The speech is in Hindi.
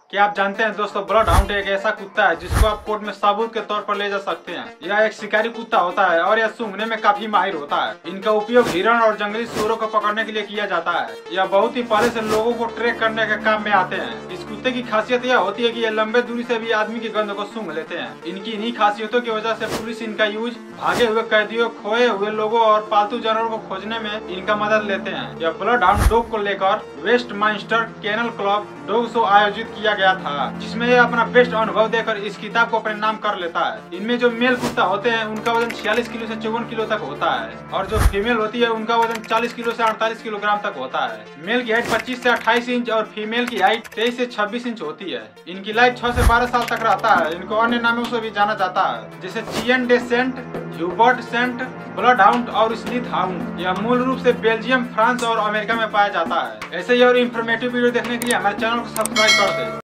क्या आप जानते हैं दोस्तों, ब्लड हाउंड एक ऐसा कुत्ता है जिसको आप कोर्ट में सबूत के तौर पर ले जा सकते हैं। यह एक शिकारी कुत्ता होता है और यह सूंघने में काफी माहिर होता है। इनका उपयोग हिरण और जंगली सूअरों को पकड़ने के लिए किया जाता है। यह बहुत ही पहले से लोगों को ट्रैक करने के काम में आते हैं। इस कुत्ते की खासियत यह होती है कि ये लंबे दूरी से भी आदमी की गंध को सूंघ लेते हैं। इनकी इन्हीं खासियतों की वजह से पुलिस इनका यूज भागे हुए कैदियों, खोए हुए लोगों और पालतू जानवरों को खोजने में इनका मदद लेते हैं। यह ब्लड हाउंड डॉग को लेकर Westminster kennel club dog show आयोजित किया गया था, जिसमें यह अपना बेस्ट अनुभव देकर इस किताब को अपने नाम कर लेता है। इनमें जो मेल कुत्ता होते हैं उनका वजन 46 किलो से 54 किलो तक होता है और जो फीमेल होती है उनका वजन 40 किलो से 48 किलोग्राम तक होता है। मेल की हाइट 25 से 28 इंच और फीमेल की हाइट 23 से 26 इंच होती है। इनकी लाइफ 6 से 12 साल तक रहता है। इनको अन्य नामों से भी जाना जाता है, जैसे चियन डे सेंट, ह्यूबर्ट सेंट, ब्लड हाउंड और स्लीथ हाउंड। यह मूल रूप से बेल्जियम, फ्रांस और अमेरिका में पाया जाता है। ऐसे ही और इन्फॉर्मेटिव वीडियो देखने के लिए हमारे चैनल को सब्सक्राइब कर दें।